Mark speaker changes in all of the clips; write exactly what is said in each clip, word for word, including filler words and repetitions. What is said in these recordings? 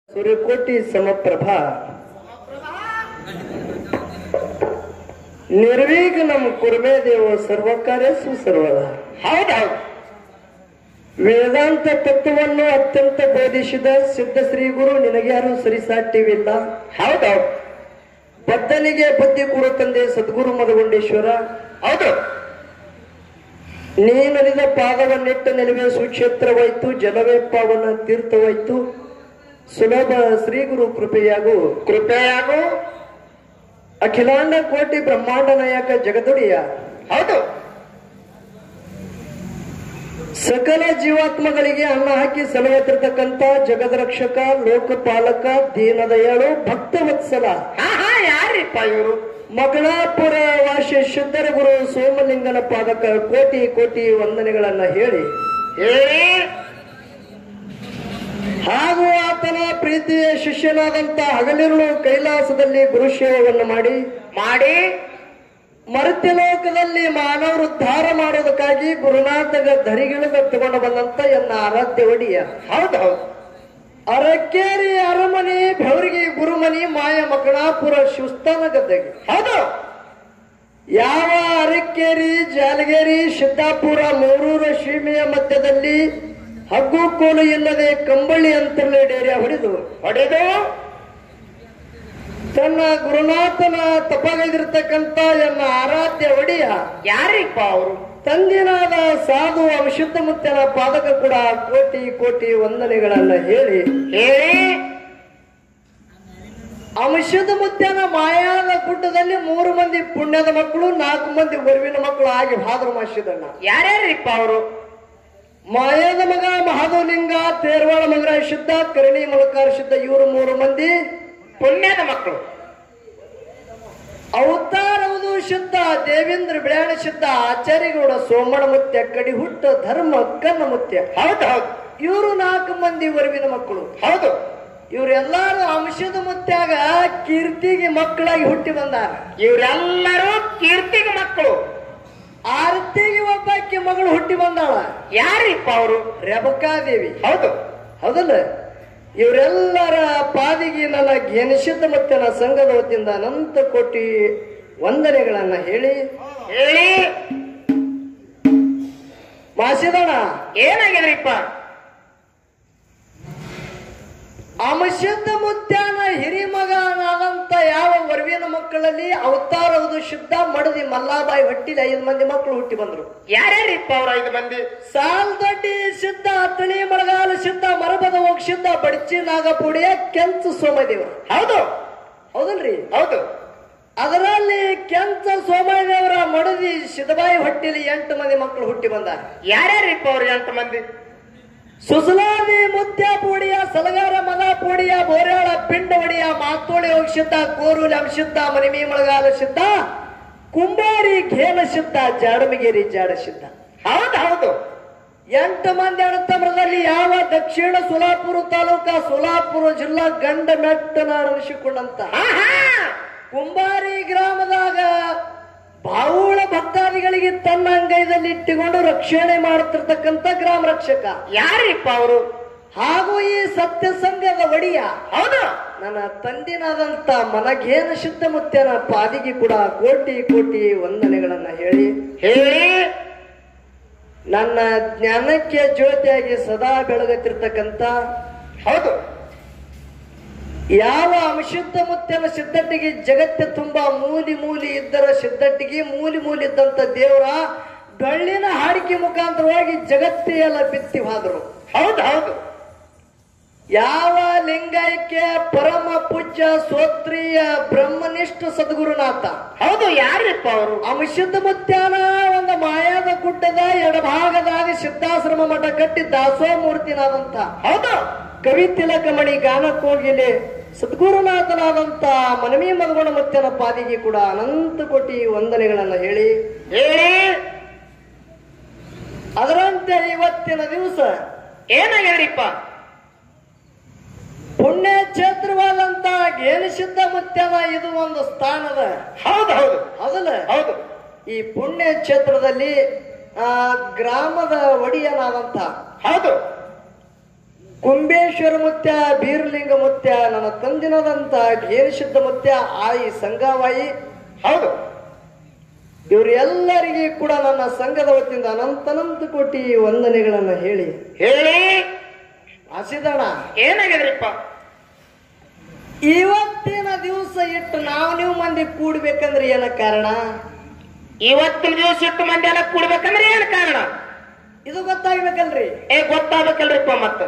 Speaker 1: सूर्यकोटि समप्रभा ನಿರ್ವಿಘ್ನಂ ಕುರ್ಮೇ ದೇವ ಸರ್ವ ಕಾರ್ಯಸು ಸರ್ವದ.
Speaker 2: ಹೌದೌದು.
Speaker 1: ವೇದಾಂತ ತತ್ವವನ್ನು ಅತ್ಯಂತ ಬೋಧಿಸಿದ ಸಿದ್ಧ ಶ್ರೀ ಗುರು ನಿನಗ್ಯಾರು ಸರಿಸಾಟಿವಿಲ್ಲ.
Speaker 2: ಹೌದೌದು.
Speaker 1: ಬದ್ದನಿಗೆ ಬುದ್ಧಿ ಕೊಡು ತಂದೆ ಸದ್ಗುರು ಮದಗುಂಡೇಶ್ವರ.
Speaker 2: ಹೌದು.
Speaker 1: ನೀನಲಿದ ಪಾದವನ್ನಿಟ್ಟ ನಿಲುವೆ ಸುಕ್ಷೇತ್ರವಾಯ್ತು, ಜಲವೇ ಪಾವನ ತೀರ್ಥವಾಯ್ತು. ಸುಲಭ ಶ್ರೀ ಗುರು ಕೃಪೆಯಾಗು
Speaker 2: ಕೃಪೆಯಾಗು
Speaker 1: ಅಖಿಲಾಂಡ ಕೋಟಿ ಬ್ರಹ್ಮಾಂಡ ನಾಯಕ ಜಗದುಡಿಯ.
Speaker 2: ಹೌದು.
Speaker 1: ಸಕಲ ಜೀವಾತ್ಮಗಳಿಗೆ ಅನ್ನ ಹಾಕಿ ಸಲುವತ್ತಿರ್ತಕ್ಕಂಥ ಜಗದರಕ್ಷಕ, ಲೋಕಪಾಲಕ, ದೀನದಯಾಳು, ಭಕ್ತ ವತ್ಸಲ.
Speaker 2: ಹಾ ಹಾ ಯಾರಿಪ್ಪ ಇವರು?
Speaker 1: ಮಗಳಾಪುರ ವಾಸಿ ಶುದ್ಧರ ಗುರು ಸೋಮಲಿಂಗನ ಪಾದಕ ಕೋಟಿ ಕೋಟಿ ವಂದನೆಗಳನ್ನ ಹೇಳಿ
Speaker 2: ಹೇಳಿ
Speaker 1: ಹಾಗೂ ಆತನ ಪ್ರೀತಿಯ ಶಿಷ್ಯನಾದಂತ ಹಗಲಿರುಳು ಕೈಲಾಸದಲ್ಲಿ ಗುರುಶೇವವನ್ನು ಮಾಡಿ
Speaker 2: ಮಾಡಿ
Speaker 1: ಮರ್ತ್ಯ ಲೋಕದಲ್ಲಿ ಮಾನವರು ಉದ್ಧಾರ ಮಾಡೋದಕ್ಕಾಗಿ ಗುರುನಾಥಗ ಧರಿಗಿಳಿದ ತಗೊಂಡು ಬಂದಂತ ಎನ್ನ ಆರಾಧ್ಯ ಒಡಿಯ.
Speaker 2: ಹೌದೌದು.
Speaker 1: ಅರಕೇರಿ ಅರಮನೆ ಬೆವರಿಗೆ ಗುರುಮನಿ ಮಾಯ ಮಕಣಾಪುರ ಶಿವಸ್ಥಾನ ಗದ್ದೆಗೆ.
Speaker 2: ಹೌದು.
Speaker 1: ಯಾವ ಅರಕೇರಿ, ಜಾಲಗೇರಿ, ಸಿದ್ದಾಪುರ, ಮೂರೂರು ಸೀಮೆಯ ಮಧ್ಯದಲ್ಲಿ ಹಗ್ಗು ಕೋಲು ಇಲ್ಲದೆ ಕಂಬಳಿ ಅಂತರ್ಲೆ ಡೇರಿಯ ಹೊಡೆದು
Speaker 2: ಹೊಡೆದು
Speaker 1: ತನ್ನ ಗುರುನಾಥನ ತಪಗೈದಿರ್ತಕ್ಕಂಥ ಎನ್ನ ಆರಾಧ್ಯ ಒಡಿಯ
Speaker 2: ಯಾರಿಪ್ಪ ಅವರು?
Speaker 1: ತಂದಿನಾದ ಸಾಧು ಅವಿಶುದ್ಧ ಮುತ್ತನ ಪಾದಕ ಕೂಡ ಕೋಟಿ ಕೋಟಿ ವಂದನೆಗಳನ್ನ ಹೇಳಿ
Speaker 2: ಹೇಳಿ
Speaker 1: ಅಂಶದ ಮುತ್ತನ ಮಾಯಾದ ಗುಡ್ಡದಲ್ಲಿ ಮೂರು ಮಂದಿ ಪುಣ್ಯದ ಮಕ್ಕಳು, ನಾಲ್ಕು ಮಂದಿ ಒರುವಿನ ಮಕ್ಕಳು ಆಗಿ ಭಾದ್ರ ಮಾಸಿದಣ್ಣ.
Speaker 2: ಯಾರ್ಯಾರಿಪ್ಪ ಅವರು?
Speaker 1: ಮಾಯದ ಮಗ ಮಹಾದೇವಲಿಂಗ, ತೇರ್ವಾಳ ಮಗ ಶುದ್ಧ, ಕರಣಿ ಮಲಕಾರ ಶುದ್ಧ, ಇವರು ಮೂರು ಮಂದಿ
Speaker 2: ಪುಣ್ಯದ ಮಕ್ಕಳು.
Speaker 1: ಅವತಾರವುದು ಶುದ್ಧ, ದೇವೇಂದ್ರ ಬಿಳ್ಯಾಣ ಶುದ್ಧ, ಆಚಾರ್ಯಗೌಡ ಸೋಮಣ ಮುತ್ಯ, ಕಡಿ ಹುಟ್ಟ ಧರ್ಮ ಕನ್ನ ಮುತ್ಯ.
Speaker 2: ಹೌದು ಹೌದು.
Speaker 1: ಇವರು ನಾಲ್ಕು ಮಂದಿ ವರುವಿನ ಮಕ್ಕಳು.
Speaker 2: ಹೌದು.
Speaker 1: ಇವರೆಲ್ಲಾರು ಅಂಶದ ಮುತ್ಯಾಗ ಕೀರ್ತಿಗೆ ಮಕ್ಕಳಾಗಿ ಹುಟ್ಟಿ ಬಂದಾರ.
Speaker 2: ಇವರೆಲ್ಲರೂ ಕೀರ್ತಿಗೆ ಮಕ್ಕಳು.
Speaker 1: ಆರತಿಗೆ ಒಬ್ಬಾಕಿ ಮಗಳು ಹುಟ್ಟಿ ಬಂದಾಳ.
Speaker 2: ಯಾರಿಪ್ಪ ಅವರು?
Speaker 1: ರೇಬಕಾದೇವಿ.
Speaker 2: ಹೌದು.
Speaker 1: ಹೌದಲ್ಲ? ಇವರೆಲ್ಲರ ಪಾದಿಗೆ ನನ್ನ ಘೇನಿಸಿದ್ದ ಮತ್ತೆ ನನ್ನ ಸಂಘದ ವತಿಯಿಂದ ಅನಂತ ಕೋಟಿ ವಂದನೆಗಳನ್ನ ಹೇಳಿ
Speaker 2: ಹೇಳಿ
Speaker 1: ಮಾಸಿದಣ
Speaker 2: ಏನಾಗಿದ್ರಿಪ್ಪ?
Speaker 1: ಅಮಶುದ್ಧ ಮುತ್ಯಾನ ಹಿರಿಮಗನಾದಂತ ಯಾವ ವರುವಿನ ಮಕ್ಕಳಲ್ಲಿ ಅವತಾರವುದು ಶುದ್ಧ ಮಡದಿ ಮಲ್ಲಾಬಾಯಿ ಹೊಟ್ಟಿಲಿ ಐದು ಮಂದಿ ಮಕ್ಕಳು ಹುಟ್ಟಿ ಬಂದ್ರು.
Speaker 2: ಯಾರ್ಯಾರಿಪ್ಪ ಅವ್ರ ಐದು ಮಂದಿ?
Speaker 1: ಸಾಲ್ದೊಡ್ಡಿ ಸಿದ್ಧ, ಅತ್ತಳಿ ಮಳಗಾಲ ಸಿದ್ಧ, ಮರಬದ ಹೋಗ ಸಿದ್ಧ, ಬಡಚಿ ನಾಗಪುಡಿಯ ಕೆಂಚು ಸೋಮದೇವರು.
Speaker 2: ಹೌದು.
Speaker 1: ಹೌದಲ್ರಿ?
Speaker 2: ಹೌದು.
Speaker 1: ಅದರಲ್ಲಿ ಕೆಂಚ ಸೋಮದೇವರ ಮಡದಿ ಸಿದ್ದಬಾಯಿ ಹೊಟ್ಟಿಲಿ ಎಂಟು ಮಂದಿ ಮಕ್ಕಳು ಹುಟ್ಟಿ ಬಂದಾರ.
Speaker 2: ಯಾರ್ಯಾರಿಪ್ಪ ಅವ್ರು ಎಂಟು ಮಂದಿ?
Speaker 1: ಸುಸಲಾದಿ ಮುತ್ಯ ಪೂಡಿಯ, ಸಲಗಾರ ಮಗ ಪೂಡಿಯ, ಬೋರ್ಯಾಳ ಪಿಂಡ ಒಡಿಯ, ಮಾತೋಳಿ ಹೋಗಿಸಿದ್ದ, ಕೋರೂಲಿ ಅಂಶಿದ್ದ, ಮನಿಮಿ ಮಳಗಾಲ ಸಿದ್ಧ, ಕುಂಬಾರಿ ಘೇನ ಸಿದ್ಧ, ಜಾಡಮಗೇರಿ ಜಾಡ ಸಿದ್ಧ.
Speaker 2: ಹೌದು ಹೌದು.
Speaker 1: ಎಂಟು ಮಂದಿ ಅಣ್ಣತಮ್ಮರಲ್ಲಿ ಯಾವ ದಕ್ಷಿಣ ಸೋಲಾಪುರ ತಾಲೂಕ, ಸೋಲಾಪುರ ಜಿಲ್ಲಾ ಗಂಡ ಮೆಟ್ಟನ ಅನಿಸಿಕೊಂಡಂತ ಕುಂಬಾರಿ ಗ್ರಾಮದಾಗ ಬಾವುಳ ಭಕ್ತಾದಿಗಳಿಗೆ ತನ್ನ ಅಂಗೈದಲ್ಲಿ ಇಟ್ಟುಕೊಂಡು ರಕ್ಷಣೆ ಮಾಡುತ್ತಿರ್ತಕ್ಕಂಥ ಗ್ರಾಮ ರಕ್ಷಕ.
Speaker 2: ಯಾರಿಪ್ಪ ಅವರು?
Speaker 1: ಹಾಗೂ ಈ ಸತ್ಯ ಸಂಘದ ಒಡಿಯ.
Speaker 2: ಹೌದು.
Speaker 1: ನನ್ನ ತಂದಿನಾದಂತ ಮನಘೇನ ಶುದ್ಧ ಮುತ್ಯನ ಪಾದಿಗೆ ಕೂಡ ಕೋಟಿ ಕೋಟಿ ವಂದನೆಗಳನ್ನ ಹೇಳಿ
Speaker 2: ಹೇಳಿ
Speaker 1: ನನ್ನ ಜ್ಞಾನಕ್ಕೆ ಜ್ಯೋತಿಯಾಗಿ ಸದಾ ಬೆಳಗುತ್ತಿರ್ತಕ್ಕಂಥ
Speaker 2: ಹೌದು
Speaker 1: ಯಾವ ಅಂಶುದ್ಧ ಮುತ್ಯನ ಸಿದ್ಧಟ್ಟಿಗೆ ಜಗತ್ತ ತುಂಬಾ ಮೂಲಿ ಮೂಲಿ ಇದ್ದರ ಸಿದ್ಧಟ್ಟಿಗೆ ಮೂಲಿ ಮೂಲಿ ಇದ್ದಂತ ದೇವರ ಡೊಳ್ಳಿನ ಹಾಡಿಕೆ ಮುಖಾಂತರವಾಗಿ ಜಗತ್ತೇ ಎಲ್ಲ ಬಿತ್ತಿ ಹೋದರು.
Speaker 2: ಹೌದು ಹೌದು.
Speaker 1: ಯಾವ ಲಿಂಗೈಕ್ಯ ಪರಮ ಪೂಜ್ಯ ಶ್ರೋತ್ರಿಯ ಬ್ರಹ್ಮನಿಷ್ಠ ಸದ್ಗುರುನಾಥ.
Speaker 2: ಹೌದು. ಯಾರಿಪ್ಪ ಅವರು?
Speaker 1: ಅಂಶುದ್ಧ ಮುತ್ಯಾನ ಒಂದು ಮಾಯಾದ ಗುಡ್ಡದ ಎಡಭಾಗದಾಗ ಸಿದ್ಧಾಶ್ರಮ ಮಠ ಕಟ್ಟಿ ದಾಸೋಹ ಮೂರ್ತಿನಾದಂತ
Speaker 2: ಹೌದು
Speaker 1: ಕವಿ ತಿಲಕಮಣಿ ಗಾನಕೋಗಿಲೆ ಸದ್ಗುರುನಾಥನಾದಂತ ಮನವಿ ಮದಗೋಣ ಮುತ್ಯನ ಪಾದಿಗೆ ಕೂಡ ಅನಂತ ಕೋಟಿ ವಂದನೆಗಳನ್ನ ಹೇಳಿ
Speaker 2: ಹೇಳಿ
Speaker 1: ಅದರಂತೆ ಇವತ್ತಿನ ದಿವಸ
Speaker 2: ಏನಾಗ್ಯಾರಿಪ್ಪ?
Speaker 1: ಪುಣ್ಯ ಕ್ಷೇತ್ರವಾದಂತ ಘೇನಿಸಿದ್ದ ಮುತ್ಯನ ಇದು ಒಂದು ಸ್ಥಾನದ.
Speaker 2: ಹೌದು ಹೌದು.
Speaker 1: ಹೌದಲ್ಲ?
Speaker 2: ಹೌದು.
Speaker 1: ಈ ಪುಣ್ಯ ಕ್ಷೇತ್ರದಲ್ಲಿ ಆ ಗ್ರಾಮದ ಒಡಿಯನಾದಂತ
Speaker 2: ಹೌದು
Speaker 1: ಕುಂಬೇಶ್ವರ ಮುತ್ಯ, ಬೀರಲಿಂಗ ಮುತ್ಯ, ನನ್ನ ತಂದಿನದಂತ ಘೇರಸಿದ್ಧ ಮುತ್ಯ, ಆಯಿ ಸಂಗಾವಾಯಿ.
Speaker 2: ಹೌದು.
Speaker 1: ಇವರೆಲ್ಲರಿಗೆ ಕೂಡ ನನ್ನ ಸಂಘದ ವತಿಯಿಂದ ಅನಂತನಂತ ಕೋಟಿ ವಂದನೆಗಳನ್ನ ಹೇಳಿ
Speaker 2: ಹೇಳಿ
Speaker 1: ಆಸಿದಣ.
Speaker 2: ಏನಾಗಿದ್ರಿಪ್ಪ?
Speaker 1: ಇವತ್ತಿನ ದಿವಸ ಇಟ್ಟು ನಾವು ನೀವು ಮಂದಿ ಕೂಡ್ಬೇಕಂದ್ರೆ ಏನ ಕಾರಣ?
Speaker 2: ಇವತ್ತಿನ ದಿವಸ ಇಟ್ಟು ಮಂದಿ ಎಲ್ಲ ಕೂಡ್ಬೇಕಂದ್ರೆ ಏನ್ ಕಾರಣ?
Speaker 1: ಇದು ಗೊತ್ತಾಗ್ಬೇಕಲ್ರಿ.
Speaker 2: ಏ ಗೊತ್ತಾಗ್ಬೇಕಲ್ರಿಪ್ಪ. ಮತ್ತ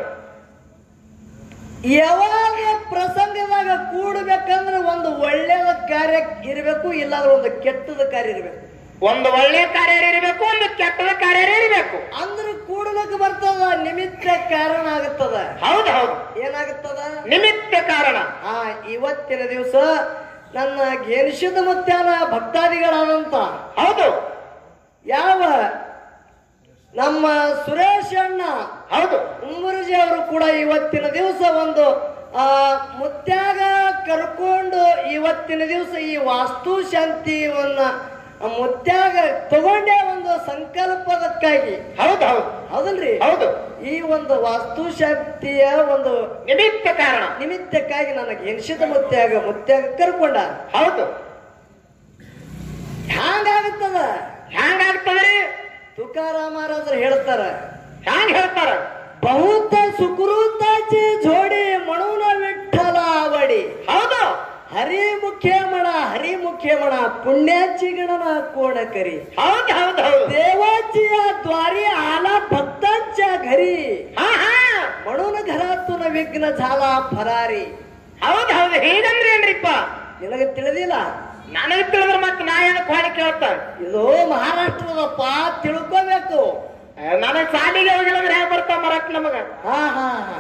Speaker 1: ಯಾವಾಗ ಪ್ರಸಂಗದಾಗ ಕೂಡ್ಬೇಕಂದ್ರೆ ಒಂದು ಒಳ್ಳೆಯ ಕಾರ್ಯ ಇರಬೇಕು, ಇಲ್ಲಾಂದ್ರೆ ಒಂದು ಕೆಟ್ಟದ ಕಾರ್ಯ ಇರಬೇಕು.
Speaker 2: ಒಂದು ಒಳ್ಳೆ ಕಾರ್ಯ ಇರಬೇಕು, ಒಂದು ಕೆಟ್ಟದ ಕಾರ್ಯ ಇರಬೇಕು.
Speaker 1: ಅಂದ್ರೆ ಕೂಡಲಕ್ಕೆ ಬರ್ತದ, ನಿಮಿತ್ತ ಕಾರಣ ಆಗುತ್ತದ.
Speaker 2: ಹೌದು ಹೌದು.
Speaker 1: ಏನಾಗುತ್ತದ?
Speaker 2: ನಿಮಿತ್ತ ಕಾರಣ.
Speaker 1: ಆ ಇವತ್ತಿನ ದಿವಸ ನನ್ನ ಘೇನಿಷದ ಮುತ್ಯಾನ ಭಕ್ತಾದಿಗಳಾದಂತ
Speaker 2: ಹೌದು
Speaker 1: ಯಾವ ನಮ್ಮ ಸುರೇಶ್ ಅಣ್ಣ,
Speaker 2: ಹೌದು
Speaker 1: ಉಮ್ಮರುಜಿ ಅವರು ಕೂಡ ಇವತ್ತಿನ ದಿವಸ ಒಂದು ಆ ಮುತ್ಯಾಗ ಕರ್ಕೊಂಡು ಇವತ್ತಿನ ದಿವಸ ಈ ವಾಸ್ತು ಶಾಂತಿಯನ್ನ ಮುತ್ಯಾಗ ತಗೊಂಡೇ ಒಂದು ಸಂಕಲ್ಪದಕ್ಕಾಗಿ.
Speaker 2: ಹೌದು ಹೌದು
Speaker 1: ಹೌದಲ್ರಿ?
Speaker 2: ಹೌದು.
Speaker 1: ಈ ಒಂದು ವಾಸ್ತು ಶಾಂತಿಯ ಒಂದು
Speaker 2: ನಿಮಿತ್ತ ಕಾರಣ
Speaker 1: ನಿಮಿತ್ತಕ್ಕಾಗಿ ನನಗೆ ಎನಿಸಿದ ಮುತ್ಯಾಗ ಮುತ್ಯಾಗ ಕರ್ಕೊಂಡ.
Speaker 2: ಹೌದು.
Speaker 1: ಹ್ಯಾಂಗಾಗುತ್ತದ?
Speaker 2: ಹ್ಯಾಂಗಾಗ್ತದ್ರಿ?
Speaker 1: ತುಕಾರಾಮರಾಜರು ಹೇಳ್ತಾರ.
Speaker 2: ಹ್ಯಾಂಗ ಹೇಳ್ತಾರ?
Speaker 1: ಬಹುತ ಸುಕೃತಾಚಿ ಜೋಡಿ ಮಣುನ ವಿಠಲ ಅವಡಿ.
Speaker 2: ಹೌದು.
Speaker 1: ಹರಿ ಮುಖ್ಯಮಣ ಹರಿ ಮುಖ್ಯಮಣ ಪುಣ್ಯಾಚಿ ಗಣನ ಕೋಣ ಕರಿ.
Speaker 2: ಹೌದು ಹೌದು ಹೌದು.
Speaker 1: ದೇವಾಚಿಯ ದ್ವಾರಿ ಆಲ ಭಕ್ತಾಂಚ घरी.
Speaker 2: ಹಾ ಹಾ.
Speaker 1: ಮಣುನ ಘರಾತುನ ವಿಘ್ನ ಝಾಲ ಫರಾರಿ.
Speaker 2: ಹೌದು ಹೌದು. ಹೀಗಂದ್ರೆ ಏನ್ರಿಪ್ಪ?
Speaker 1: ನಿನಗೆ ತಿಳಿದಿಲ್ಲ?
Speaker 2: ನನಗೆ ತಿಳಿದ್ರೆ ಮತ್ತೆ ನಾ ಏನು ಕೋಳಿ ಕೇಳ್ತ?
Speaker 1: ಇದು ಮಹಾರಾಷ್ಟ್ರದಪ್ಪ, ತಿಳ್ಕೋಬೇಕು.
Speaker 2: ನನಗೆ ಸಾಲಿಗೆ ಹೋಗಿಲ್ಲ ಅಂದ್ರೆ ಹೇಗೆ ಬರ್ತಾವ ಮರಾಠ ನಮಗ?
Speaker 1: ಹಾ ಹಾ ಹಾ.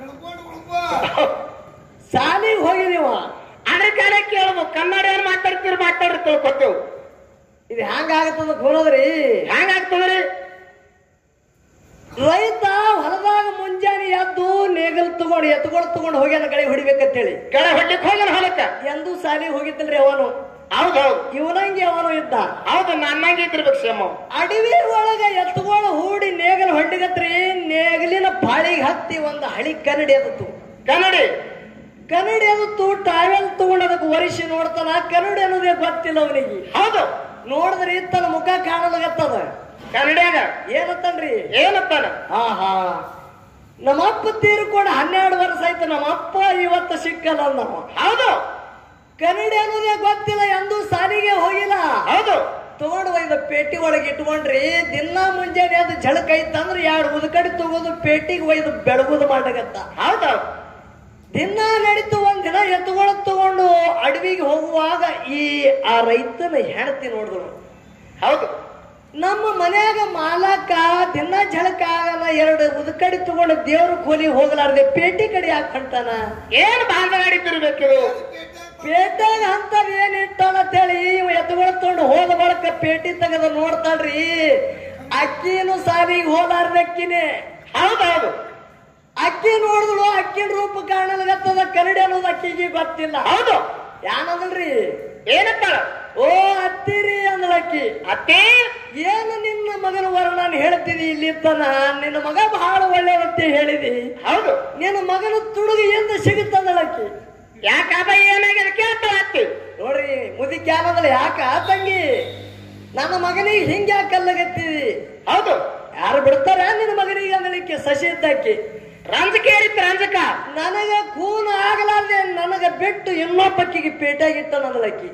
Speaker 1: ಸಾಲಿಗೆ ಹೋಗಿ ನೀವು
Speaker 2: ಅದ್ರ ಕಾಲ ಕೇಳಬೇಕು. ಕನ್ನಡ ಏನ್ ಮಾತಾಡ್ತೀರಿ ಮಾತಾಡ್ರಿ ತಿಳ್ಕೊತೇವು.
Speaker 1: ಇದು ಹೆಂಗಾಗತ್ತದ ಹೋದ್ರಿ?
Speaker 2: ಹೆಂಗಾಗ್ತದ್ರಿ?
Speaker 1: ರೈತ ಹೊಲದಾಗ ಮುಂಜಾನೆ ಎದ್ದು ನೇಗಲ್ ತಗೊಂಡು ಎತ್ಕೊಂಡು ತಗೊಂಡು ಹೋಗ್ಯಾನ ಗಳೆ ಹೊಡಿಬೇಕಂತ ಹೇಳಿ.
Speaker 2: ಗಳೆ ಹೊಡ್ಲಿಕ್ಕೆ ಹೋಗ್ಯಾನ ಹೊಲಕ್ಕ.
Speaker 1: ಎಂದು ಸಾಲಿಗೆ ಹೋಗಿದ್ದಲ್ರಿ ಅವನು.
Speaker 2: ಹೌದೌದು.
Speaker 1: ಇವನಂಗೆ ಅವನು ಇದ್ದ.
Speaker 2: ಹೌದು. ನನ್ನಂಗೆ ಇದ್ದಿರ್ಬೇಕು ಶ್ರಮ.
Speaker 1: ಅಡವಿ ಒಳಗ ಎತ್ಕೊಂಡು ಹೂಡಿ ನೇಗಲ್ ಹೊಡ್ಲಿಗತ್ರಿ. ನೇಗಲಿನ ಪಾಳಿಗೆ ಹತ್ತಿ ಒಂದು ಹಳಿ ಕನ್ನಡಿ ಅದತ್ತು.
Speaker 2: ಕನ್ನಡಿ
Speaker 1: ಕನ್ನಡಿ ಅದತ್ತು. ಟಾವೆಲ್ ತಗೊಂಡು ಅದಕ್ಕೆ ಒರಿಸಿ ನೋಡ್ತಾನ. ಕನ್ನಡಿ ಅನ್ನೋದೇ ಗೊತ್ತಿಲ್ಲ ಅವನಿಗೆ.
Speaker 2: ಹೌದು.
Speaker 1: ನೋಡಿದ್ರಿ ತನ್ನ ಮುಖ ಕಾಣಲಾಗತ್ತದ.
Speaker 2: ಕನ್ನಡಿಯಾಗ
Speaker 1: ಏನತ್ತನ್ರಿ?
Speaker 2: ಏನತ್ತಾನ?
Speaker 1: ಹಾ ಹಾ. ನಮ್ಮಪ್ಪ ತೀರ್ಕೊಂಡು ಹನ್ನೆರಡು ವರ್ಷ ಆಯ್ತು. ನಮ್ಮಪ್ಪ ಇವತ್ತು ಸಿಕ್ಕಲ್ಲ ನಮ್ಮ.
Speaker 2: ಹೌದು.
Speaker 1: ಕನ್ನಡಿ ಅನ್ನೋದೇ ಗೊತ್ತಿಲ್ಲ, ಎಂದೂ ಸಾಲಿಗೆ ಹೋಗಿಲ್ಲ.
Speaker 2: ಹೌದು.
Speaker 1: ತಗೊಂಡು ಒಯ್ದ ಪೇಟಿ ಒಳಗೆ ಇಟ್ಕೊಂಡ್ರಿ. ದಿನ ಮುಂಜಾನೆ ಅದು ಝಳಕ ಐತಂದ್ರೆ ಎರಡು ಉದಕಡಿ ತಗೋದು ಪೇಟಿಗೆ ಒಯ್ದು ಬೆಳಗುದು ಮಾಡಗತ್ತ.
Speaker 2: ಹೌದು.
Speaker 1: ದಿನ ನಡೀತು. ಒಂದ್ ದಿನ ಎತ್ತುಗಳು ತಗೊಂಡು ಅಡವಿಗೆ ಹೋಗುವಾಗ ಈ ಆ ರೈತನ ಹೆಂಡತಿ ನೋಡಿದ್ರು.
Speaker 2: ಹೌದು.
Speaker 1: ನಮ್ಮ ಮನ್ಯಾಗ ಮಾಲಕ ದಿನ ಝಳಕ ಆಗಲ್ಲ, ಎರಡು ಉದಕಡಿ ತಗೊಂಡು ದೇವ್ರ ಕೋಲಿ ಹೋಗಲಾರ್ದೆ ಪೇಟಿ ಕಡೆ ಯಾಕೆ ಹೊಂಟಾನ?
Speaker 2: ಏನ್ ಭಾಗ ನಡೀತಿರ್ಬೇಕಿದು?
Speaker 1: ಪೇಟೆಗೆ ಅಂತದ್ ಏನ್ ಇಟ್ಟಾನ ಅಂತೇಳಿ ಇವ್ ಎತ್ತುಗಳು ತಗೊಂಡು ಹೋದ ಬಳಕ ಪೇಟಿ ತೆಗೆದ ನೋಡ್ತಾಳ್ರಿ. ಅಕ್ಕಿನು ಸಾಲಿಗೆ ಹೋಲಾರ್ದಕ್ಕಿನೇ.
Speaker 2: ಹೌದೌದು.
Speaker 1: ಅಕ್ಕಿ ನೋಡಿದ್ಳು. ಅಕ್ಕಿನ ರೂಪ ಕಾಣಲ್ಗತ್ತದ. ಕನ್ನಡಿ ಅನ್ನೋದು ಅಕ್ಕಿಗೆ ಗೊತ್ತಿಲ್ಲ.
Speaker 2: ಹೌದು.
Speaker 1: ಯಾನಂದ್ರಿ?
Speaker 2: ಏನಪ್ಪ?
Speaker 1: ಓ ಅತ್ತಿರಿ ಅಂದಳಕ್ಕಿ.
Speaker 2: ಅತ್ತೇ
Speaker 1: ಏನು ನಿನ್ನ ಮಗನ ವರ್ಣನ ಹೇಳ್ತೀನಿ ಇಲ್ಲಿ ತನ. ನಿನ್ನ ಮಗ ಬಹಳ ಒಳ್ಳೆಯವತ್ತೆ ಹೇಳಿದಿ.
Speaker 2: ಹೌದು.
Speaker 1: ನಿನ್ನ ಮಗನ ತುಡುಗಿ ಎಂದು ಸಿಗುತ್ತಂದಳಕ್ಕಿ.
Speaker 2: ಯಾಕಪ್ಪ ಏನಾಗಿದೆ ಕೇಳ್ತಾಳ ಅತ್ತಿ.
Speaker 1: ನೋಡ್ರಿ ಮುದಿಕ್ ಯಾನದಲ್ಲ. ಯಾಕ ತಂಗಿ ನನ್ನ ಮಗನಿಗೆ ಹಿಂಗೆ ಯಾಕಲ್ಲಗತ್ತಿದಿ?
Speaker 2: ಹೌದು.
Speaker 1: ಯಾರು ಬಿಡ್ತಾರ ನಿನ್ನ ಮಗನಿಗೆ ಅಂದಳಿಕೆ ಸಸಿ ಇದ್ದಕ್ಕಿ.
Speaker 2: ರಂಜಕೆ ಏರಿತ್ತು. ರಂಜಕ
Speaker 1: ನನಗ ಕೂನ ಆಗಲಾರ್ದೆ ನನಗ ಬಿಟ್ಟು ಇನ್ನೊಬ್ಬಕ್ಕಿಗೆ ಪೇಟೆಗಿಟ್ಟ ನಂದಳಕ್ಕಿ.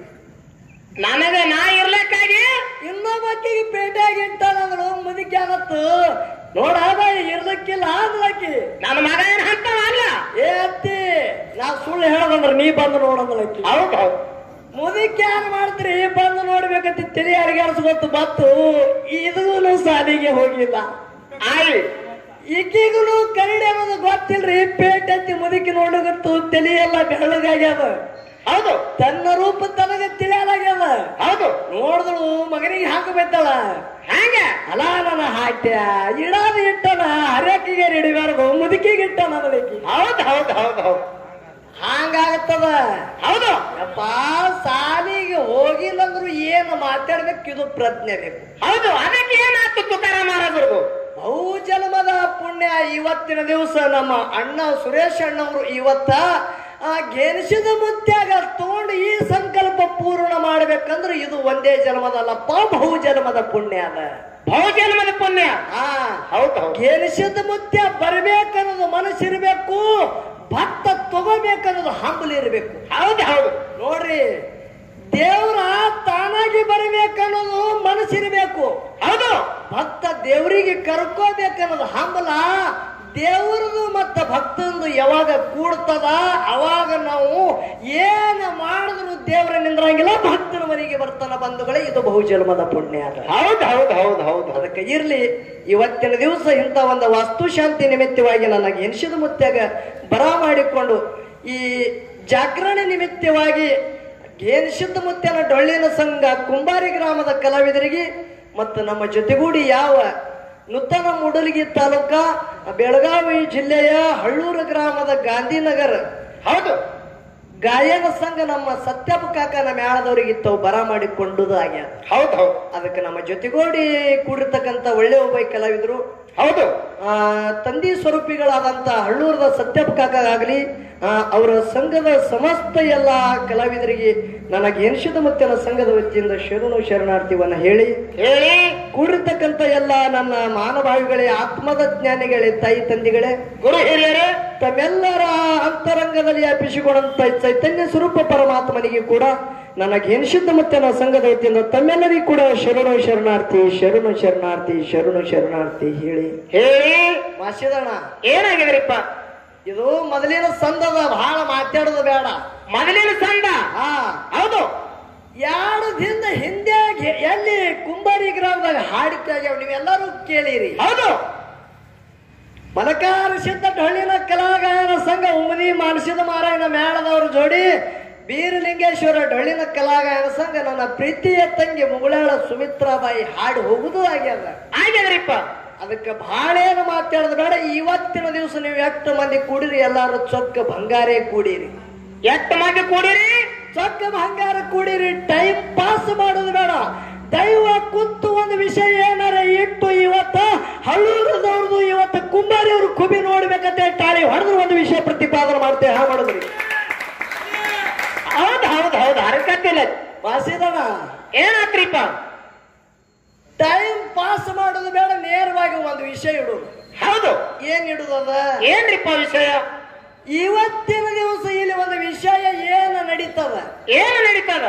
Speaker 2: ನನಗ ನಾ ಇರ್ಲಕ್ಕಾಗಿ
Speaker 1: ಇನ್ನೊಬ್ಬಕ್ಕಿಗೆ ಪೇಟೆಗಿಟ್ಟನಂದಳು. ಮುದಿಕ್ಯಾನತ್ತು ನೋಡ ಬಾಯಿ ಇರ್ಲಕ್ಕಿಲ್ಲ ಅಂದಳಕ್ಕಿ.
Speaker 2: ನನ್ನ ಮಗ ಏನ್ ಹಂತವ ಅಲ್ಲ.
Speaker 1: ಏ ಅತ್ತಿ ನಾ ಸುಳ್ಳು ಹೇಳದಂದ್ರ ನೀ ಬಂದು ನೋಡಂದಳಕ್ಕಿ.
Speaker 2: ಹೌದು.
Speaker 1: ಮುದಿಕ್ ಯಾರು ಮಾಡ್ತೀರಿ? ಬಂದು ನೋಡ್ಬೇಕಂತ ತಲೆ ಅರಿಗಾಡ್ಸ್ಕೊತ್ತು ಬತ್ತು. ಇದೂ ಸಾಲಿಗೆ ಹೋಗಿಲ್ಲ.
Speaker 2: ಆಯ್
Speaker 1: ಈಗಿಗೂ ಕನ್ನಡಿ ಅನ್ನೋದು ಗೊತ್ತಿಲ್ರಿ. ಪೇಟೆ ಹತ್ತಿ ಮುದುಕಿ ನೋಡಗತ್ತು ತಲೆಯೆಲ್ಲ ಬೆಳ್ಳಗಾಗ್ಯದ.
Speaker 2: ಹೌದು.
Speaker 1: ತನ್ನ ರೂಪ ತನಗ ತಿಳಿಯಲಾಗ್ಯದ.
Speaker 2: ಹೌದು.
Speaker 1: ನೋಡಿದಳು ಮಗನಿಗೆ ಹಾಕ ಬೈತಾಳ.
Speaker 2: ಹಂಗ
Speaker 1: ಅಲ ನನ್ನ ಹಾಕ್ಯ ಇಡಾದ ಇಟ್ಟನ ಹರಕಿಗೆ ಹಿಡಿಬಾರ್ದು ಮುದುಕಿಗೆ ಇಟ್ಟ ನನಗೆ.
Speaker 2: ಹೌದು ಹೌದು ಹೌದು ಹೌದು.
Speaker 1: ಹಂಗಾಗತ್ತದ.
Speaker 2: ಹೌದು.
Speaker 1: ಯಪ್ಪ ಸಾಲಿಗೆ ಹೋಗಿಲ್ಲಂದ್ರು ಏನು ಮಾತಾಡ್ಬೇಕು, ಇದು ಪ್ರಜ್ಞೆ ಬೇಕು.
Speaker 2: ಹೌದು. ಅದಕ್ಕೆ ಏನಾಯ್ತು ತುಕಾರಾಮ ಮಹಾರಾಜರು?
Speaker 1: ಬಹು ಜನ್ಮದ ಪುಣ್ಯ ಇವತ್ತಿನ ದಿವಸ ನಮ್ಮ ಅಣ್ಣ ಸುರೇಶ್ ಅಣ್ಣವರು ಇವತ್ತ ಆ ಗೆನಿಸಿದ ಮುತ್ಯಾಗ ತಗೊಂಡು ಈ ಸಂಕಲ್ಪ ಪೂರ್ಣ ಮಾಡ್ಬೇಕಂದ್ರೆ ಇದು ಒಂದೇ ಜನ್ಮದಲ್ಲಪ್ಪ ಬಹು ಜನ್ಮದ ಪುಣ್ಯ ಅದ.
Speaker 2: ಬಹು ಜನ್ಮದ ಪುಣ್ಯ.
Speaker 1: ಹಾ
Speaker 2: ಹೌದು.
Speaker 1: ಗೆನಿಸಿದ ಮುತ್ಯ ಬರ್ಬೇಕನ್ನೋದು ಮನಸ್ಸಿರ್ಬೇಕು, ಭಕ್ತ ತಗೋಬೇಕನ್ನೋದು ಹಂಬಲಿರ್ಬೇಕು.
Speaker 2: ಹೌದು ಹೌದು.
Speaker 1: ನೋಡ್ರಿ, ದೇವ್ರ ತಾನಾಗಿ ಬರಬೇಕನ್ನೋದು ಮನಸ್ಸಿರ್ಬೇಕು.
Speaker 2: ಹೌದು.
Speaker 1: ಭಕ್ತ ದೇವರಿಗೆ ಕರ್ಕೋಬೇಕನ್ನೋದು ಹಂಬಲ. ದೇವರದು ಮತ್ತ ಭಕ್ತಂದು ಯಾವಾಗ ಕೂಡ್ತದ ಅವಾಗ ನಾವು ಏನ ಮಾಡಿದ್ರು ದೇವರ ನಿಂದ್ರಂಗಿಲ್ಲ, ಭಕ್ತನ ಮನೆಗೆ ಬರ್ತಾನ. ಬಂಧುಗಳೇ, ಇದು ಬಹುಜನ್ಮದ ಪುಣ್ಯ ಅದ.
Speaker 2: ಹೌದು ಹೌದು ಹೌದು ಹೌದು.
Speaker 1: ಅದಕ್ಕೆ ಇರ್ಲಿ, ಇವತ್ತಿನ ದಿವಸ ಇಂಥ ಒಂದು ವಾಸ್ತುಶಾಂತಿ ನಿಮಿತ್ತವಾಗಿ ನನಗೆ ಎನಿಸಿದ ಮುತ್ಯಾಗ ಬರ ಮಾಡಿಕೊಂಡು ಈ ಜಾಗರಣೆ ನಿಮಿತ್ತವಾಗಿ ಎನಿಸಿದ ಮುತ್ಯನ ಡೊಳ್ಳಿನ ಸಂಘ ಕುಂಬಾರಿ ಗ್ರಾಮದ ಕಲಾವಿದರಿಗೆ ಮತ್ತು ನಮ್ಮ ಜೊತೆಗೂಡಿ ಯಾವ ನೂತನ ಮೂಡಲಗಿ ತಾಲೂಕ ಬೆಳಗಾವಿ ಜಿಲ್ಲೆಯ ಹಳ್ಳೂರು ಗ್ರಾಮದ ಗಾಂಧಿನಗರ
Speaker 2: ಹೌದು
Speaker 1: ಗಾಯನ ಸಂಘ ನಮ್ಮ ಸತ್ಯಪ್ಪ ಕಾಕ ನಮ್ಮ ಯಾಳದವರಿಗೆ ಇತ್ತವು ಬರ ಮಾಡಿಕೊಂಡುದು ಆಗ್ಯಾದ.
Speaker 2: ಹೌದು ಹೌದು.
Speaker 1: ಅದಕ್ಕೆ ನಮ್ಮ ಜೊತೆಗೂಡಿ ಕೂಡಿರ್ತಕ್ಕಂಥ ಒಳ್ಳೆ ಒಬ್ಬ ಕಲಾವಿದರು,
Speaker 2: ಹೌದು,
Speaker 1: ಆ ತಂದಿ ಸ್ವರೂಪಿಗಳಾದಂತ ಹಳ್ಳೂರದ ಸತ್ಯಪ್ಪ ಕಾಕಾಗಲಿ ಅವರ ಸಂಘದ ಸಮಸ್ತ ಎಲ್ಲ ಕಲಾವಿದರಿಗೆ ನನಗೆ ಎನಿಸಿದ ಮುತ್ತಿನ ಸಂಘದ ವತಿಯಿಂದ ಶರಣು ಶರಣಾರ್ಥಿವನ್ನ ಹೇಳಿ
Speaker 2: ಹೇಳಿ
Speaker 1: ಕೂಡಿರ್ತಕ್ಕಂಥ ಎಲ್ಲ ನನ್ನ ಮಾನಭಾವಿಗಳೇ, ಆತ್ಮದ ಜ್ಞಾನಿಗಳೇ, ತಾಯಿ ತಂದಿಗಳೇ,
Speaker 2: ಗುರು ಹಿರಿಯರೇ,
Speaker 1: ತಮ್ಮೆಲ್ಲರ ಅಂತರಂಗದಲ್ಲಿ ವ್ಯಾಪಿಸಿಕೊಂಡಂತ ಚೈತನ್ಯ ಸ್ವರೂಪ ಪರಮಾತ್ಮನಿಗೆ ಕೂಡ ನನಗೆ ಎನಿಸಿದ್ದ ಮುತ್ತಿನ ಸಂಘದ ವತಿಯಿಂದ ತಮ್ಮೆಲ್ಲರಿಗೂ ಕೂಡ ಶರಣು ಶರಣಾರ್ಥಿ ಶರಣು ಶರಣಾರ್ಥಿ ಶರಣು ಶರಣಾರ್ಥಿ ಹೇಳಿ
Speaker 2: ಹೇಳಿ
Speaker 1: ಮಾಸಿದಣ್ಣ,
Speaker 2: ಏನಾಗಿದ್ರಿಪ್ಪ?
Speaker 1: ಇದು ಮೊದಲಿನ ಸಂದದ, ಬಹಳ ಮಾತಾಡೋದು ಬೇಡ.
Speaker 2: ಮೊದಲಿನ ಸಂದ.
Speaker 1: ಹಾ
Speaker 2: ಹೌದು.
Speaker 1: ಎರಡು ದಿನ ಹಿಂದೆ ಎಲ್ಲಿ ಕುಂಬಾರಿ ಗ್ರಾಮದಾಗ ಹಾಡಿಕಾಗ್ಯಾವ, ನೀವೆಲ್ಲರೂ ಕೇಳಿರಿ.
Speaker 2: ಹೌದು.
Speaker 1: ಮಲಕಾರ ಸಿದ್ಧ ಡೊಳ್ಳಿನ ಕಲಾಗಾಯನ ಸಂಘ ಉಮದಿ ಮಾನಸಿದ ಮಾರಾಯಣ ಮೇಳದವರು ಜೋಡಿ ಬೀರಲಿಂಗೇಶ್ವರ ಡೊಳ್ಳಿನ ಕಲಾಗಾಯನ ಸಂಘ ನನ್ನ ಪ್ರೀತಿಯ ತಂಗಿ ಮುಗುಳಾಳ ಸುಮಿತ್ರಾಬಾಯಿ ಹಾಡು ಹೋಗುದು ಆಗ್ಯದ
Speaker 2: ಆಗ್ಯದ್ರಿಪ್ಪ.
Speaker 1: ಅದಕ್ಕೆ ಬಹಳ ಏನು ಮಾತಾಡೋದು ಬೇಡ. ಇವತ್ತಿನ ದಿವಸ ನೀವು ಎಷ್ಟು ಮಂದಿ ಕೂಡಿರಿ, ಎಲ್ಲಾರು ಚೊಕ್ಕ ಬಂಗಾರೇ ಕೂಡಿರಿ.
Speaker 2: ಎಷ್ಟು ಮಂದಿ ಕೂಡಿರಿ?
Speaker 1: ಚೊಕ್ಕ ಬಂಗಾರ ಕೂಡಿರಿ. ಟೈಮ್ ಪಾಸ್ ಮಾಡೋದು ಬೇಡ. ದೈವ ಕುತ್ತು ಒಂದು ವಿಷಯ ಏನಾರ ಇಟ್ಟು ಇವತ್ತ ಹಳ್ಳೂರದವ್ರದ್ದು ಇವತ್ತು ಕುಂಬಾರಿ ಅವರು ಕುಬಿ ನೋಡ್ಬೇಕಂತ ಟಾಳಿ ಹೊಡೆದ್ರು ಒಂದು ವಿಷಯ ಪ್ರತಿಪಾದನೆ ಮಾಡ್ತೇವೆ. ಹಾ ಮಾಡಿದ್ರಿ?
Speaker 2: ಹೌದು ಹೌದು ಹೌದು. ಹರಕತ್ತಿಲ್ಲ
Speaker 1: ವಾಸಿದಣ,
Speaker 2: ಏನಾತ್ರಿಪ್ಪ?
Speaker 1: ಟೈಮ್ ಪಾಸ್ ಮಾಡೋದು ಬೇಡ, ನೇರವಾಗಿ ಒಂದು ವಿಷಯ ಇಡುದು.
Speaker 2: ಹೌದು.
Speaker 1: ಏನ್ ಇಡುದದ?
Speaker 2: ಏನ್ರಿಪ್ಪ ವಿಷಯ?
Speaker 1: ಇವತ್ತಿನ ದಿವಸ ಇಲ್ಲಿ ಒಂದು ವಿಷಯ ಏನು ನಡೀತದ?
Speaker 2: ಏನು ನಡೀತದ?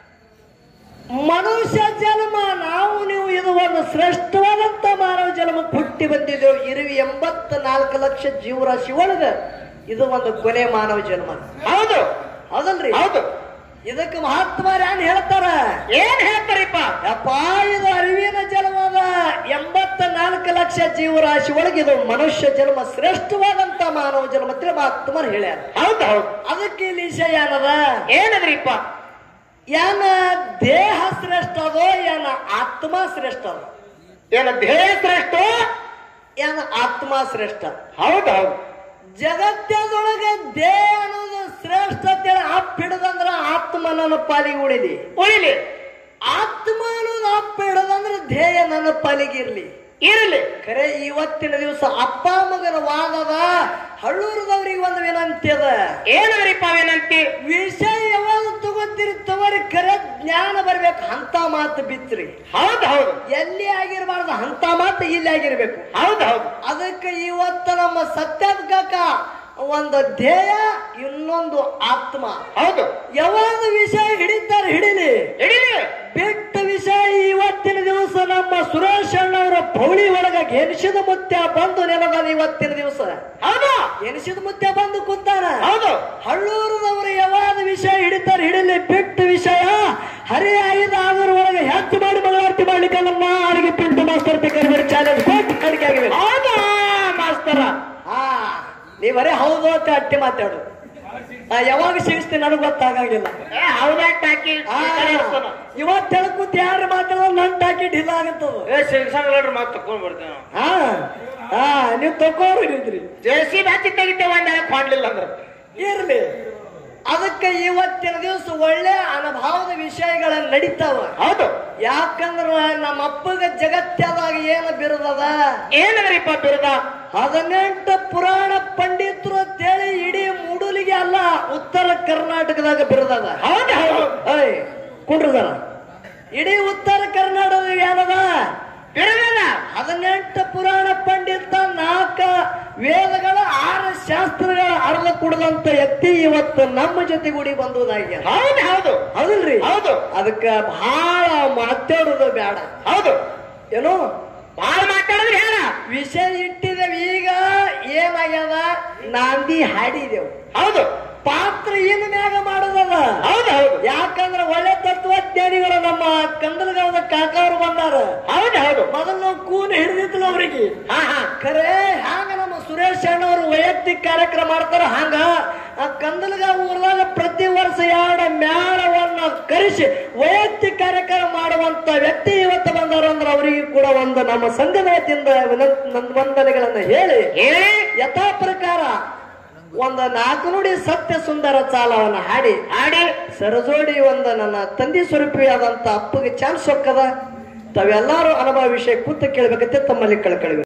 Speaker 1: ಮನುಷ್ಯ ಜನ್ಮ, ನಾವು ನೀವು ಇದು ಒಂದು ಶ್ರೇಷ್ಠವಾದಂತ ಮಾನವ ಜನ್ಮ ಹುಟ್ಟಿ ಬಂದಿದ್ದೇವೆ. ಇರುವಿ ಎಂಬತ್ತ ನಾಲ್ಕು ಲಕ್ಷ ಜೀವರಾಶಿ ಒಳಗ ಇದು ಒಂದು ಕೊನೆ ಮಾನವ ಜನ್ಮ.
Speaker 2: ಹೌದು
Speaker 1: ಹೌದಲ್ರಿ?
Speaker 2: ಹೌದು.
Speaker 1: ಇದಕ್ಕೆ ಮಹಾತ್ಮರು ಏನ್ ಹೇಳ್ತಾರ?
Speaker 2: ಏನ್ ಹೇಳ್ತಾರಿಪ್ಪ?
Speaker 1: ಯಪ್ಪ, ಇದು ಅರಿವಿನ ಜನ್ಮದ ಎಂಬತ್ತ ನಾಲ್ಕು ಲಕ್ಷ ಜೀವರಾಶಿ ಒಳಗೆ ಇದು ಮನುಷ್ಯ ಜನ್ಮ ಶ್ರೇಷ್ಠವಾದಂತ ಮಾನವ ಜನ್ಮ ಅಂತ ಮಹಾತ್ಮರು ಹೇಳ್ಯಾರ.
Speaker 2: ಹೌದು ಹೌದು.
Speaker 1: ಅದಕ್ಕೆ ಇಲ್ಲಿ ವಿಷಯ ಏನದ?
Speaker 2: ಏನದ್ರಿಪ್ಪ?
Speaker 1: ಏನ ದೇಹ ಶ್ರೇಷ್ಠ ಅದೋ, ಏನ ಆತ್ಮ ಶ್ರೇಷ್ಠ ಅದ?
Speaker 2: ಏನ ದೇಹ ಶ್ರೇಷ್ಠ,
Speaker 1: ಏನ ಆತ್ಮ ಶ್ರೇಷ್ಠ?
Speaker 2: ಹೌದು ಹೌದು.
Speaker 1: ಜಗತ್ತದೊಳಗೆ ದೇಹ ಅನ್ನೋದು ಶ್ರೇಷ್ಠ ಅಂತೇಳಿ ಅಪ್ಪ ಹಿಡದಂದ್ರ ಆತ್ಮ ನನ್ನ ಪಾಲಿಗೆ ಉಳಿಲಿ
Speaker 2: ಉಳಿಲಿ.
Speaker 1: ಆತ್ಮ ಅನ್ನೋದು ಅಪ್ಪ ಹಿಡದಂದ್ರ ಧ್ಯೇಯ ನನ್ನ ಪಾಲಿಗೆ ಇರ್ಲಿ
Speaker 2: ಇರಲಿ.
Speaker 1: ಖರೆ ಇವತ್ತಿನ ದಿವಸ ಅಪ್ಪ ಮಗನ ವಾದದ ಹಳ್ಳೂರದವ್ರಿಗೆ ಒಂದು ವಿನಂತಿ ಅದ.
Speaker 2: ಏನದ್ರಿಪ್ಪ ವಿನಂತಿ?
Speaker 1: ವಿಷಯ ಯಾವಾಗ ತಗೋತೀರಿ ತಗೋರಿ, ಖರೆ ಜ್ಞಾನ ಬರ್ಬೇಕು. ಅಂತ ಮಾತು ಬಿತ್ರಿ.
Speaker 2: ಹೌದು ಹೌದು.
Speaker 1: ಎಲ್ಲಿ ಆಗಿರ್ಬಾರ್ದು, ಅಂತ ಮಾತು ಇಲ್ಲಿ ಆಗಿರ್ಬೇಕು.
Speaker 2: ಹೌದು ಹೌದು.
Speaker 1: ಅದಕ್ಕೆ ಇವತ್ತು ನಮ್ಮ ಸತ್ಯದ ಒಂದು ಧ್ಯೇಯ, ಇನ್ನೊಂದು ಆತ್ಮ.
Speaker 2: ಹೌದು.
Speaker 1: ಯಾವಾಗ ವಿಷಯ ಹಿಡಿತಾರೆ ಹಿಡಿಲಿ,
Speaker 2: ಹಿಡಿಲಿ.
Speaker 1: ಬಿಟ್ಟ ವಿಷಯ ಇವತ್ತಿನ ದಿವಸ ನಮ್ಮ ಸುರೇಶ್ ಅಣ್ಣವರ ಪೌಳಿ ಒಳಗ ಎನಿಸಿದ ಮುತ್ಯ ಬಂದು ನೆನದ ಇವತ್ತಿನ ದಿವಸ.
Speaker 2: ಹೌದು.
Speaker 1: ಎನಿಸಿದ ಮುತ್ಯ ಬಂದು ಕೂತಾರ.
Speaker 2: ಹೌದು.
Speaker 1: ಹಳ್ಳೂರದವರು ಯಾವಾಗ ವಿಷಯ ಹಿಡಿತಾರೆ ಹಿಡಿಲಿ. ಬಿಟ್ಟ ವಿಷಯ ಹರಿಯಾಯ್ದ ಆದ್ರ ಒಳಗೆ ಹೆಚ್ಚು ಮಾಡಿ ಮಂಗಳಾರತಿ ಮಾಡ್ಲಿಕ್ಕೆ ನಮ್ಮ ಅಡಿಗೆ ಪಿಂಟು ಮಾಸ್ತರ್ ಕರಿಬೇಡಿ ಚಾಲೆಂಜ್ ಕೊಟ್ಟು ಅಡಿಕೆ ಆಗಿವೆ.
Speaker 2: ಹೌದಾ ಮಾಸ್ತರ?
Speaker 1: ಹಾ, ನೀವರೇ ಹೌದು ಅಂತ ಅಟ್ಟಿ ಮಾತಾಡು. ಯಾವಾಗ ಸಿಗಿಸ್ತೀನಿ ನನಗೆ ಗೊತ್ತಾಗಂಗಿಲ್ಲ.
Speaker 2: ಹೌದಾಕಿ
Speaker 1: ಇವತ್ತು ಹೇಳ್ಕೂತ್ ಯಾರು ಮಾತಾಡೋ ನನ್ ಟಾಕಿ ಢಿಲ್ಲ ಆಗತ್ತದ.
Speaker 2: ಮಾತು ತಕೊಂಡ್ ಬರ್ತೇವೆ.
Speaker 1: ಹಾ ಹಾ ನೀವ್ ತಗೋರಿದ್ರಿ.
Speaker 2: ಜೇಸಿ ಬಾಚಿ ತೆಗಿತೇವೆ ಒಂದ್ ಮಾಡ್ಲಿಲ್ಲ ಅಂದ್ರ
Speaker 1: ಇರ್ಲಿ. ಅದಕ್ಕೆ ಇವತ್ತಿನ ದಿವಸ ಒಳ್ಳೆ ಅನುಭವದ ವಿಷಯಗಳ ನಡೀತಾವ.
Speaker 2: ಹೌದು.
Speaker 1: ಯಾಕಂದ್ರ ನಮ್ಮ ಅಪ್ಪಗ ಜಗತ್ಯದಾಗ ಏನು ಬಿರುದದ?
Speaker 2: ಏನದ್ರಿಪ್ಪ ಬಿರುದ?
Speaker 1: ಹದಿನೆಂಟು ಪುರಾಣ ಪಂಡಿತರು ಅಂತೇಳಿ ಇಡೀ ಮೂಡೂಲಿಗೆ ಅಲ್ಲ ಉತ್ತರ ಕರ್ನಾಟಕದಾಗ ಬಿರದದ.
Speaker 2: ಹೌದು ಹೌದು
Speaker 1: ಏಯ್ ಕುಂಡ್ರದಲ್ಲ, ಇಡೀ ಉತ್ತರ ಕರ್ನಾಟಕದಾಗ ಏನದ
Speaker 2: ಬಿಡದಲ್ಲ.
Speaker 1: ಹದಿನೆಂಟು ಪುರಾಣ ಪಂಡಿತ, ನಾಲ್ಕ ವೇದಗಳ, ಆರು ಶಾಸ್ತ್ರಗಳ ಅರ್ಧ ಕುಡದಂತ ವ್ಯಕ್ತಿ ಇವತ್ತು ನಮ್ಮ ಜೊತೆಗೂಡಿ ಬಂದುದಾಗ್ಯ.
Speaker 2: ಹೌದು ಹೌದು
Speaker 1: ಹೌದಲ್ರಿ?
Speaker 2: ಹೌದು.
Speaker 1: ಅದಕ್ಕ ಬಹಳ ಮಾತಾಡೋದು ಬೇಡ.
Speaker 2: ಹೌದು,
Speaker 1: ಏನು
Speaker 2: ಬಾಳ ಮಾತಾಡಿದ್ರೆ ಹೇಳ.
Speaker 1: ವಿಷಯ ಇಟ್ಟಿದ್ದೇವೆ. ಈಗ ಏನಾಗ್ಯದ, ನಾಂದಿ ಹಾಡಿದೆವು.
Speaker 2: ಹೌದು,
Speaker 1: ಪಾತ್ರ ಏನು ಮ್ಯಾಗ ಮಾಡೋದಲ್ಲ.
Speaker 2: ಹೌದು ಹೌದು.
Speaker 1: ಯಾಕಂದ್ರೆ ಒಳ್ಳೆ ತತ್ವಜ್ಞಾನಿಗಳು ನಮ್ಮ ಕಂದಲಗಾಲದ ಕಾಕವ್ರು ಬಂದಾರ.
Speaker 2: ಹೌದು ಹೌದು.
Speaker 1: ಮೊದಲು ನಾವು ಕೂನ್ ಹಿಡಿದಿತ್ತಲ್ಲ ಅವ್ರಿಗೆ.
Speaker 2: ಹಾ ಹಾ
Speaker 1: ಖರೆ ಹಂಗ ನಮ್ಮ ಸುರೇಶ್ ಅಣ್ಣವರು ವೈಯಕ್ತಿಕ ಕಾರ್ಯಕ್ರಮ ಮಾಡ್ತಾರ. ಹಂಗ ಆ ಕಂದಲಗಾವ್ ಊರ್ದಾಗ ಪ್ರತಿ ವರ್ಷ ಎರಡು ಮೇಳವನ್ನ ಕರೆಸಿ ವೈಯಕ್ತಿಕ ಕಾರ್ಯಕ್ರಮ ಮಾಡುವಂತ ವ್ಯಕ್ತಿ ಇವತ್ತು ಬಂದಾರ ಅಂದ್ರೆ ಅವರಿಗೆ ಕೂಡ ಒಂದು ನಮ್ಮ ಸಂಘದ ವತಿಯಿಂದ ವಂದನೆಗಳನ್ನ ಹೇಳಿ
Speaker 2: ಹೇಳಿ
Speaker 1: ಯಥಾ ಪ್ರಕಾರ ಒಂದು ನಾಲ್ಕು ನುಡಿ ಸತ್ಯ ಸುಂದರ ಚಾಲವನ್ನ ಹಾಡಿ
Speaker 2: ಹಾಡಿ
Speaker 1: ಸರಜೋಡಿ ಒಂದು ನನ್ನ ತಂದೆ ಸ್ವರೂಪಿಯಾದಂತ ಅಪ್ಪಗೆ ಚಾನ್ಸ್ ಹೊಕ್ಕದ. ತಾವೆಲ್ಲಾರು ಅನುಭವ ವಿಷಯ ಕೂತು ಕೇಳಬೇಕಂತೆ ತಮ್ಮಲ್ಲಿ ಕಳ್ಕಳಿವೆ.